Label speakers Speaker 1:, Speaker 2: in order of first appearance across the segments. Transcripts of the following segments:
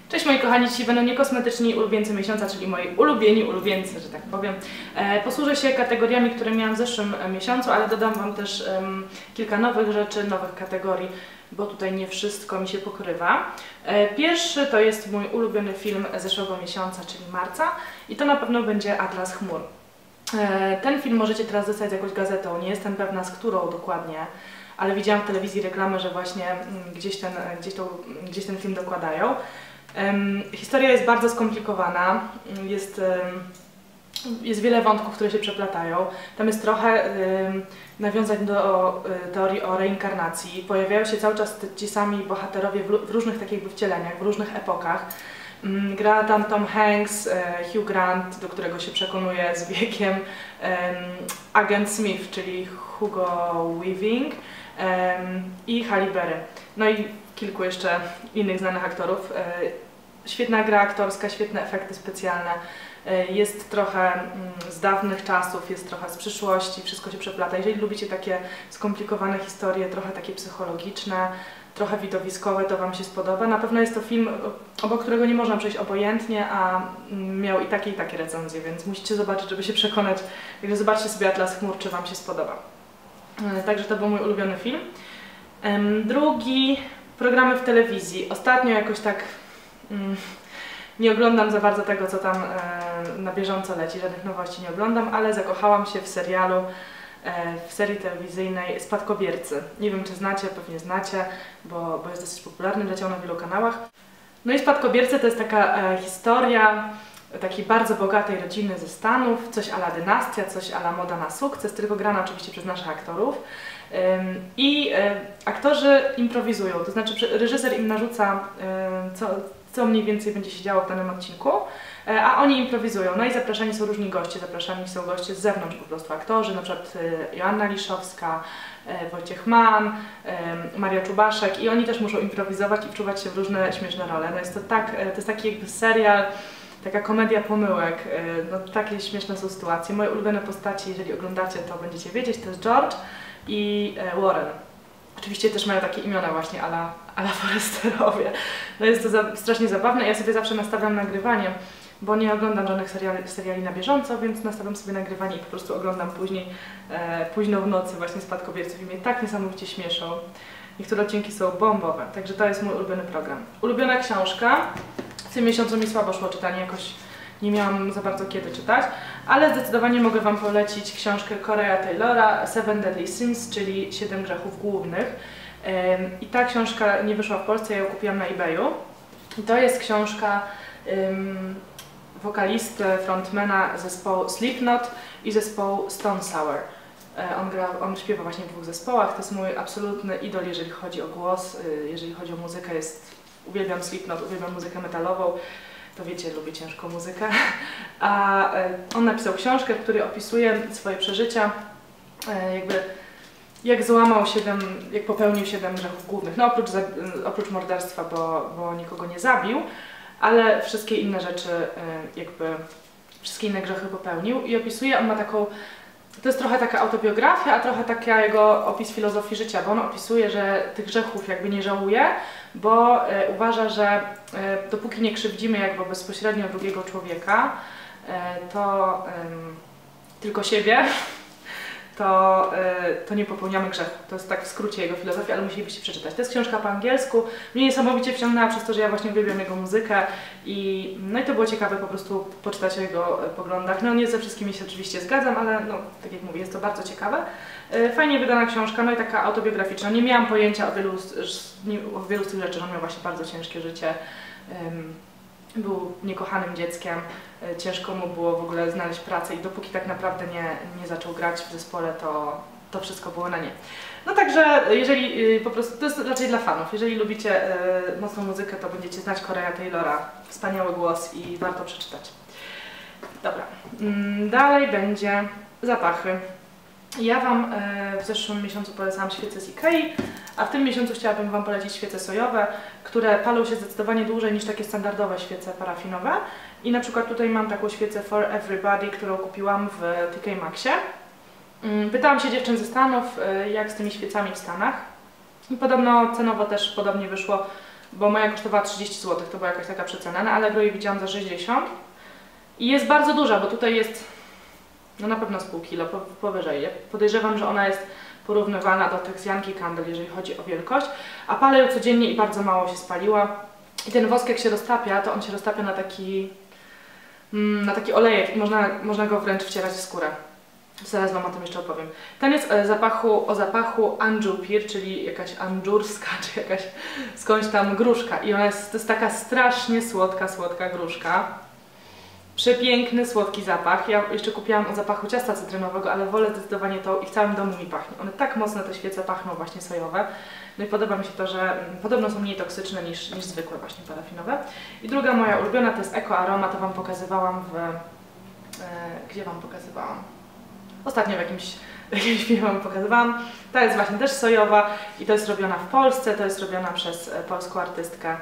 Speaker 1: Cześć moi kochani, dzisiaj będą niekosmetyczni ulubieńcy miesiąca, czyli moi ulubieni ulubieńcy, że tak powiem. Posłużę się kategoriami, które miałam w zeszłym miesiącu, ale dodam Wam też kilka nowych rzeczy, nowych kategorii, bo tutaj nie wszystko mi się pokrywa. Pierwszy to jest mój ulubiony film zeszłego miesiąca, czyli marca, i to na pewno będzie Atlas chmur. Ten film możecie teraz dostać z jakąś gazetą, nie jestem pewna z którą dokładnie, ale widziałam w telewizji reklamę, że właśnie gdzieś ten film dokładają. Historia jest bardzo skomplikowana, jest wiele wątków, które się przeplatają. Tam jest trochę nawiązań do teorii o reinkarnacji. Pojawiają się cały czas ci sami bohaterowie w różnych takich jakby wcieleniach, w różnych epokach. Gra tam Tom Hanks, Hugh Grant, do którego się przekonuje z wiekiem, agent Smith, czyli Hugo Weaving, i Halle Berry. No i kilku jeszcze innych znanych aktorów. Świetna gra aktorska, świetne efekty specjalne. Jest trochę z dawnych czasów, jest trochę z przyszłości, wszystko się przeplata. Jeżeli lubicie takie skomplikowane historie, trochę takie psychologiczne, trochę widowiskowe, to Wam się spodoba. Na pewno jest to film, obok którego nie można przejść obojętnie, a miał i takie recenzje, więc musicie zobaczyć, żeby się przekonać. Także zobaczcie sobie Atlas chmur, czy Wam się spodoba. Także to był mój ulubiony film. Drugi, programy w telewizji. Ostatnio jakoś tak nie oglądam za bardzo tego, co tam na bieżąco leci, żadnych nowości nie oglądam, ale zakochałam się w serialu, w serii telewizyjnej Spadkobiercy. Nie wiem, czy znacie, pewnie znacie, bo jest dosyć popularny, leciał na wielu kanałach. No i Spadkobiercy to jest taka historia takiej bardzo bogatej rodziny ze Stanów, coś à la Dynastia, coś à la Moda na sukces, tylko grana oczywiście przez naszych aktorów. Aktorzy improwizują, to znaczy reżyser im narzuca, co mniej więcej będzie się działo w danym odcinku, a oni improwizują. No i zapraszani są różni goście, zapraszani są goście z zewnątrz po prostu, aktorzy, na przykład Joanna Liszowska, Wojciech Mann, Maria Czubaszek, i oni też muszą improwizować i wczuwać się w różne śmieszne role. No to jest taki jakby serial, taka komedia pomyłek, no takie śmieszne są sytuacje. Moje ulubione postaci, jeżeli oglądacie, to będziecie wiedzieć, to jest George i Warren. Oczywiście też mają takie imiona właśnie à la Forresterowie. No jest to strasznie zabawne. Ja sobie zawsze nastawiam nagrywanie, bo nie oglądam żadnych seriali na bieżąco, więc nastawiam sobie nagrywanie i po prostu oglądam później, późno w nocy właśnie Spadkobierców i mnie tak niesamowicie śmieszą. Niektóre odcinki są bombowe, także to jest mój ulubiony program. Ulubiona książka. W tym miesiącu mi słabo szło czytanie, jakoś nie miałam za bardzo kiedy czytać, ale zdecydowanie mogę Wam polecić książkę Correya Taylora Seven Deadly Sins, czyli 7 grzechów głównych. I ta książka nie wyszła w Polsce, ja ją kupiłam na eBayu. I to jest książka wokalisty, frontmana zespołu Slipknot i zespołu Stone Sour. On śpiewa właśnie w dwóch zespołach, to jest mój absolutny idol, jeżeli chodzi o głos, jeżeli chodzi o muzykę. Uwielbiam Slipknot, uwielbiam muzykę metalową, to wiecie, lubię ciężką muzykę. A on napisał książkę, w której opisuje swoje przeżycia, jak jak popełnił 7 grzechów głównych. No oprócz morderstwa, bo nikogo nie zabił, ale wszystkie inne rzeczy, wszystkie inne grzechy popełnił i opisuje, on ma taką, to jest trochę taka autobiografia, a trochę taka jego opis filozofii życia, bo on opisuje, że tych grzechów nie żałuje, bo uważa, że dopóki nie krzywdzimy bezpośrednio drugiego człowieka, to tylko siebie, to nie popełniamy grzechu. To jest tak w skrócie jego filozofia, ale musielibyście przeczytać. To jest książka po angielsku. Mnie niesamowicie wciągnęła przez to, że ja właśnie uwielbiam jego muzykę i to było ciekawe po prostu poczytać o jego poglądach. No nie ze wszystkimi się oczywiście zgadzam, ale no tak jak mówię, jest to bardzo ciekawe. Fajnie wydana książka, no i taka autobiograficzna. Nie miałam pojęcia o wielu z tych rzeczy. On miał właśnie bardzo ciężkie życie. Był niekochanym dzieckiem, ciężko mu było w ogóle znaleźć pracę i dopóki tak naprawdę nie zaczął grać w zespole, to wszystko było na nie. No także, jeżeli po prostu, to jest raczej dla fanów, jeżeli lubicie mocną muzykę, to będziecie znać Correya Taylora, wspaniały głos i warto przeczytać. Dobra, dalej będzie zapachy. Ja Wam w zeszłym miesiącu polecałam świece z Ikei, a w tym miesiącu chciałabym Wam polecić świece sojowe, które palą się zdecydowanie dłużej niż takie standardowe świece parafinowe. I na przykład tutaj mam taką świecę For Everybody, którą kupiłam w TK Maxie. Pytałam się dziewczyn ze Stanów, jak z tymi świecami w Stanach. I podobno cenowo też podobnie wyszło bo moja kosztowała 30 zł, to była jakaś taka przecena, na Allegro jej widziałam za 60 i jest bardzo duża, bo tutaj jest no na pewno z pół kilo powyżej. Ja podejrzewam, że ona jest porównywalna do tych z Yankee Candle, jeżeli chodzi o wielkość, a palę ją codziennie i bardzo mało się spaliła. I ten wosk jak się roztapia, to on się roztapia na taki olejek i można go wręcz wcierać w skórę. Zaraz Wam o tym jeszcze opowiem. Ten jest o zapachu anjupir, czyli jakaś andżurska, czy jakaś skądś tam gruszka. I to jest taka strasznie słodka gruszka. Przepiękny, słodki zapach. Ja jeszcze kupiłam o zapachu ciasta cytrynowego, ale wolę zdecydowanie to i w całym domu mi pachnie. One tak mocno, te świece, pachną właśnie sojowe. No i podoba mi się to, że podobno są mniej toksyczne niż zwykłe właśnie parafinowe. I druga moja ulubiona to jest Eco Aroma, to Wam pokazywałam gdzie Wam pokazywałam? Ostatnio w jakimś filmie Wam pokazywałam. Ta jest właśnie też sojowa i to jest robiona w Polsce, to jest robiona przez polską artystkę,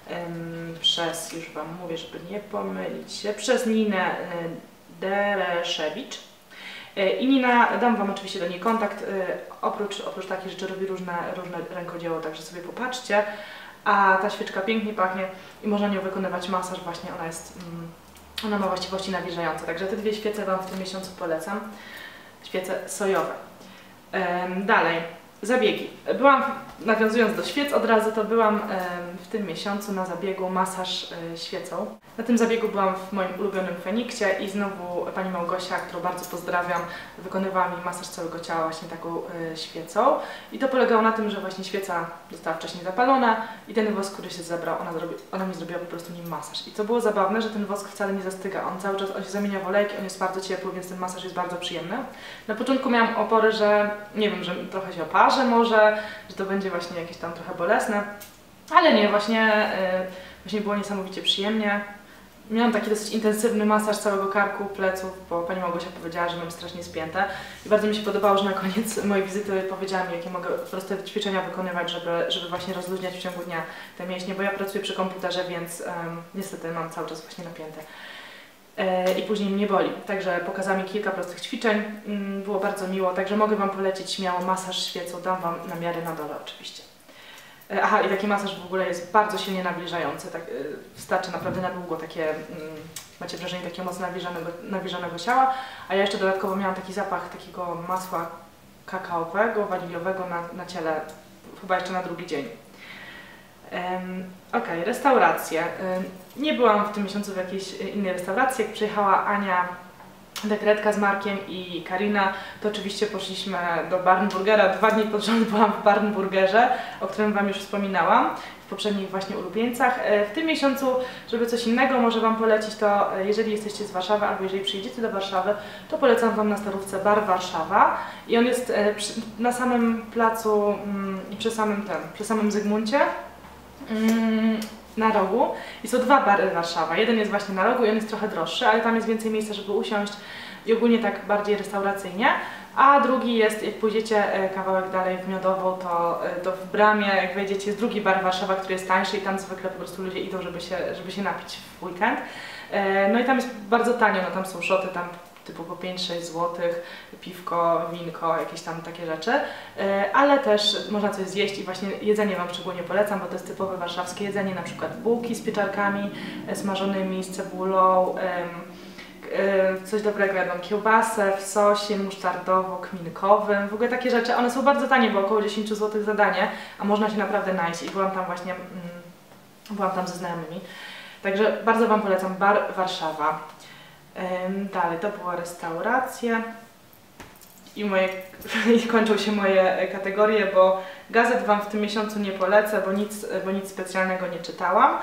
Speaker 1: już Wam mówię, żeby nie pomylić się, przez Ninę Dereszewicz. I Nina, dam Wam oczywiście do niej kontakt, oprócz takich rzeczy robi różne rękodzieło, także sobie popatrzcie. A ta świeczka pięknie pachnie i można nią wykonywać masaż, właśnie ona ma właściwości nawilżające. Także te dwie świece Wam w tym miesiącu polecam, świece sojowe. Dalej, zabiegi. Nawiązując do świec od razu, to byłam w tym miesiącu na zabiegu masaż świecą. Na tym zabiegu byłam w moim ulubionym Feniksie i znowu pani Małgosia, którą bardzo pozdrawiam, wykonywała mi masaż całego ciała właśnie taką świecą. I to polegało na tym, że właśnie świeca została wcześniej zapalona i ten wosk, który się zebrał, ona mi zrobiła po prostu nim masaż. I co było zabawne, że ten wosk wcale nie zastyga, on cały czas się zamienia w olejki, on jest bardzo ciepły, więc ten masaż jest bardzo przyjemny. Na początku miałam opory, że nie wiem, że trochę się oparzę może, że to będzie właśnie jakieś tam trochę bolesne, ale nie, właśnie było niesamowicie przyjemnie. Miałam taki dosyć intensywny masaż całego karku, pleców, bo pani Małgosia powiedziała, że mam strasznie spięte i bardzo mi się podobało, że na koniec mojej wizyty powiedziała mi, jakie mogę proste ćwiczenia wykonywać, żeby właśnie rozluźniać w ciągu dnia te mięśnie, bo ja pracuję przy komputerze, więc niestety mam cały czas właśnie napięte. I później mnie boli. Także pokazała mi kilka prostych ćwiczeń, było bardzo miło, także mogę Wam polecić śmiało masaż świecą, dam Wam namiary na dole oczywiście. Aha, i taki masaż w ogóle jest bardzo silnie nawilżający, tak, starczy naprawdę na długo, macie wrażenie takiego mocno nawilżonego ciała, a ja jeszcze dodatkowo miałam taki zapach takiego masła kakaowego, waniliowego na ciele, chyba jeszcze na drugi dzień. Ok, restauracje. Nie byłam w tym miesiącu w jakiejś innej restauracji. Jak przyjechała Ania Dekretka z Markiem i Karina, to oczywiście poszliśmy do Barnburgera. 2 dni pod rząd byłam w Barnburgerze, o którym Wam już wspominałam w poprzednich właśnie ulubieńcach. W tym miesiącu, żeby coś innego może Wam polecić, to jeżeli jesteście z Warszawy albo jeżeli przyjedziecie do Warszawy, to polecam Wam na Starówce Bar Warszawa i on jest na samym placu, przy samym Zygmuncie, na rogu i są 2 bary Warszawa. Jeden jest właśnie na rogu i on jest trochę droższy, ale tam jest więcej miejsca, żeby usiąść i ogólnie tak bardziej restauracyjnie. A drugi jest, jak pójdziecie kawałek dalej w Miodową, to w bramie, jak wejdziecie, jest drugi bar Warszawa, który jest tańszy i tam zwykle po prostu ludzie idą, żeby się napić w weekend. No i tam jest bardzo tanio, no tam są szoty, tam typu po 5-6 zł, piwko, winko, jakieś tam takie rzeczy, ale też można coś zjeść i właśnie jedzenie Wam szczególnie polecam, bo to jest typowe warszawskie jedzenie, na przykład bułki z pieczarkami smażonymi, z cebulą, coś dobrego jadłam, kiełbasę w sosie musztardowo-kminkowym, w ogóle takie rzeczy, one są bardzo tanie, bo około 10 zł za danie, a można się naprawdę najeść i byłam tam ze znajomymi, także bardzo Wam polecam bar Warszawa. Dalej, to była restauracja i kończą się moje kategorie, bo gazet Wam w tym miesiącu nie polecę, bo nic specjalnego nie czytałam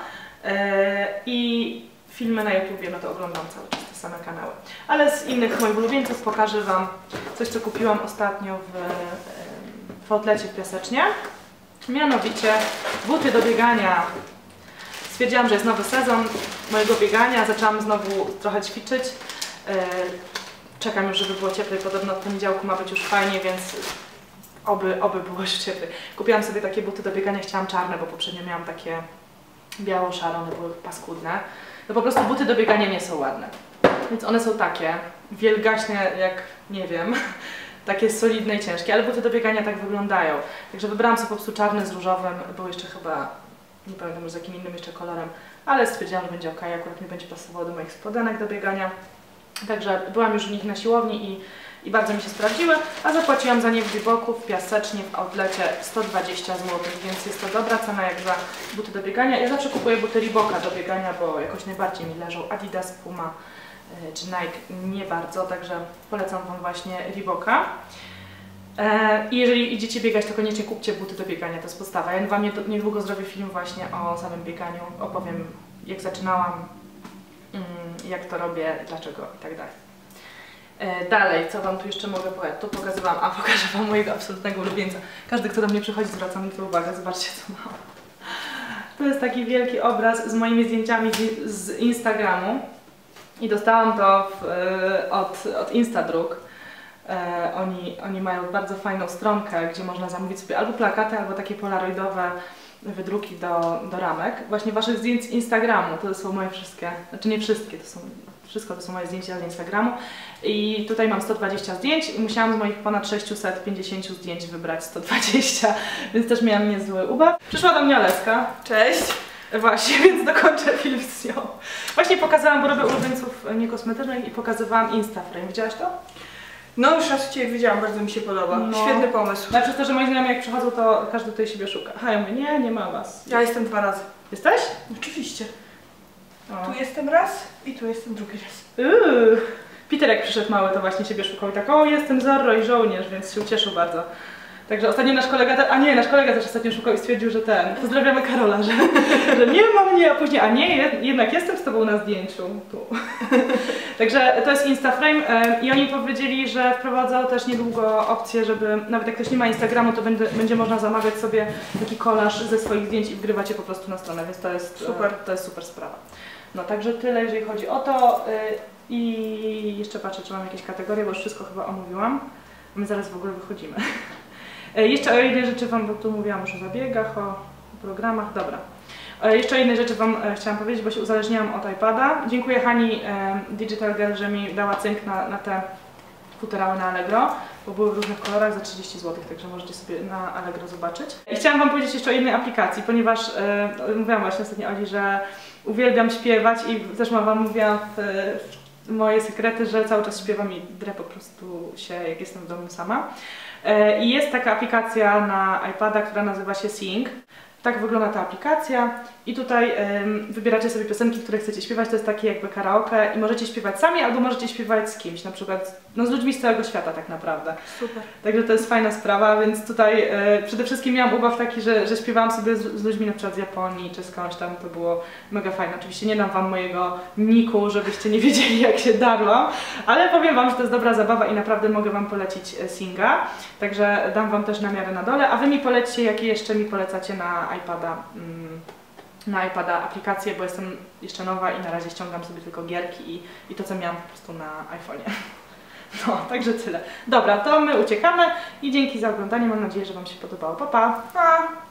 Speaker 1: i filmy na YouTubie, no to oglądam cały czas te same kanały. Ale z innych moich ulubieńców pokażę Wam coś, co kupiłam ostatnio w outlecie w Piasecznie, mianowicie buty do biegania. Stwierdziłam, że jest nowy sezon mojego biegania, zaczęłam znowu trochę ćwiczyć. Czekam już, żeby było cieplej, podobno od poniedziałku ma być już fajnie, więc oby było już cieplej. Kupiłam sobie takie buty do biegania, chciałam czarne, bo poprzednio miałam takie biało-szare, one były paskudne. No po prostu buty do biegania nie są ładne. Więc one są takie wielgaśne jak, nie wiem, takie solidne i ciężkie, ale buty do biegania tak wyglądają. Także wybrałam sobie po prostu czarne z różowym, były jeszcze chyba nie pamiętam już z jakim innym jeszcze kolorem, ale stwierdziłam, że będzie ok, akurat mi będzie pasowało do moich spodenek do biegania. Także byłam już w nich na siłowni i bardzo mi się sprawdziły, a zapłaciłam za nie w Reeboku, w Piasecznie, w outlecie 120 zł, więc jest to dobra cena jak za buty do biegania. Ja zawsze kupuję buty Reeboka do biegania, bo jakoś najbardziej mi leżą. Adidas, Puma czy Nike nie bardzo, także polecam Wam właśnie Reeboka. I jeżeli idziecie biegać, to koniecznie kupcie buty do biegania, to jest podstawa. Ja Wam niedługo zrobię film właśnie o samym bieganiu, opowiem jak zaczynałam, jak to robię, dlaczego i tak dalej. Dalej, co Wam tu jeszcze mogę powiedzieć? Tu pokazywałam, a pokażę Wam mojego absolutnego ulubieńca. Każdy, kto do mnie przychodzi, zwraca mi tu uwagę, zobaczcie co mam. To jest taki wielki obraz z moimi zdjęciami z Instagramu i dostałam to od Instadruk. Oni mają bardzo fajną stronkę, gdzie można zamówić sobie albo plakaty, albo takie polaroidowe wydruki do ramek. Właśnie Waszych zdjęć z Instagramu, to są moje wszystkie, znaczy nie wszystkie, wszystko to są moje zdjęcia z Instagramu. I tutaj mam 120 zdjęć i musiałam z moich ponad 650 zdjęć wybrać 120, więc też miałam niezły ubaw. Przyszła do mnie Aleska.
Speaker 2: Cześć!
Speaker 1: Właśnie, więc dokończę film z nią. Właśnie pokazałam, bo robię ulubieńców niekosmetycznych i pokazywałam Instaframe. Widziałaś to?
Speaker 2: No już raz Cię widziałam, bardzo mi się podoba.
Speaker 1: No.
Speaker 2: Świetny pomysł.
Speaker 1: Przez to, że moi znajomi jak przychodzą, to każdy tutaj siebie szuka. A ja mówię, nie ma was.
Speaker 2: Ja jestem 2 razy.
Speaker 1: Jesteś?
Speaker 2: Oczywiście.
Speaker 1: O.
Speaker 2: Tu jestem raz i tu jestem drugi raz.
Speaker 1: Peter jak przyszedł mały, to właśnie siebie szukał i tak, o jestem Zorro i żołnierz, więc się ucieszył bardzo. Także ostatnio nasz kolega, nasz kolega też ostatnio szukał i stwierdził, że pozdrawiamy Karola, że nie ma mnie, a później, a nie, jednak jestem z Tobą na zdjęciu, tu. Także to jest Instaframe i oni powiedzieli, że wprowadzą też niedługo opcję, żeby, nawet jak ktoś nie ma Instagramu, to będzie można zamawiać sobie taki kolaż ze swoich zdjęć i wgrywać je po prostu na stronę, więc to jest super sprawa. No także tyle, jeżeli chodzi o to i jeszcze patrzę, czy mam jakieś kategorie, bo już wszystko chyba omówiłam. My zaraz w ogóle wychodzimy. Jeszcze o jednej rzeczy Wam, bo tu mówiłam już o zabiegach, o programach, dobra. Jeszcze o jednej rzeczy Wam chciałam powiedzieć, bo się uzależniłam od iPada. Dziękuję Hani Digital Girl, że mi dała cynk na te futerały na Allegro, bo były w różnych kolorach za 30 zł, także możecie sobie na Allegro zobaczyć. I chciałam Wam powiedzieć jeszcze o jednej aplikacji, ponieważ mówiłam właśnie ostatnio Oli, że uwielbiam śpiewać i też Wam mówiłam moje sekrety, że cały czas śpiewam i drę po prostu się, jak jestem w domu sama. I jest taka aplikacja na iPada, która nazywa się Sing. Tak wygląda ta aplikacja i tutaj wybieracie sobie piosenki, które chcecie śpiewać, to jest takie jakby karaoke i możecie śpiewać sami albo możecie śpiewać z kimś, na przykład z ludźmi z całego świata tak naprawdę.
Speaker 2: Super.
Speaker 1: Także to jest fajna sprawa, więc tutaj przede wszystkim miałam ubaw taki, że śpiewałam sobie z ludźmi na przykład z Japonii czy skądś tam, to było mega fajne. Oczywiście nie dam Wam mojego niku, żebyście nie wiedzieli jak się darłam, ale powiem Wam, że to jest dobra zabawa i naprawdę mogę Wam polecić Singa, także dam Wam też namiary na dole, a Wy mi polećcie, jakie jeszcze mi polecacie na iPada aplikację, bo jestem jeszcze nowa i na razie ściągam sobie tylko gierki i to, co miałam po prostu na iPhone'ie. No, także tyle. Dobra, to my uciekamy i dzięki za oglądanie. Mam nadzieję, że Wam się podobało. Pa, pa!
Speaker 2: Pa!